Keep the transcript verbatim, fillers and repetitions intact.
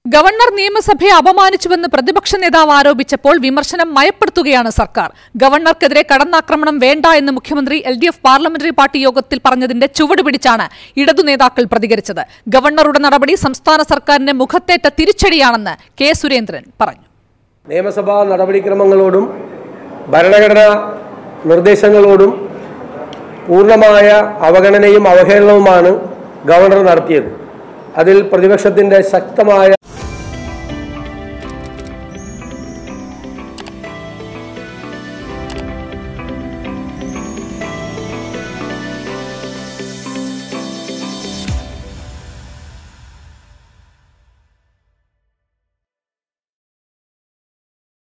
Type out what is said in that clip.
Governor നിയമസഭയെ അപമാനിച്ചുവെന്ന് പ്രതിപക്ഷ നേതാവ് ആരോപിച്ചപ്പോൾ വിമർശനം മയപ്പെടുത്തുകയാണ് സർക്കാർ. ഗവർണർക്കെതിരെ കടന്നാക്രമണം വേണ്ട എന്ന് മുഖ്യമന്ത്രി L D F parliamentary party യോഗത്തിൽ പറഞ്ഞതിന്റെ ചുവട് പിടിച്ചാണ് ഇടതു നേതാക്കൾ പ്രതികരിച്ചത്. ഗവർണറുടെ നടപടി സംസ്ഥാന സർക്കാരിന്റെ മുഖത്തേറ്റ തിരിച്ചടിയാണെന്ന് കെ സുരേന്ദ്രൻ പറഞ്ഞു. നിയമസഭാ നടപടിക്രമങ്ങളോടും ഭരണഘടനാ നിർദ്ദേശങ്ങളോടും പൂർണ്ണമായ അവഗണനയും അവഹേളനവുമാണ് ഗവർണർ നടത്തിയത്. അതിൽ പ്രതിപക്ഷത്തിന്റെ ശക്തമായ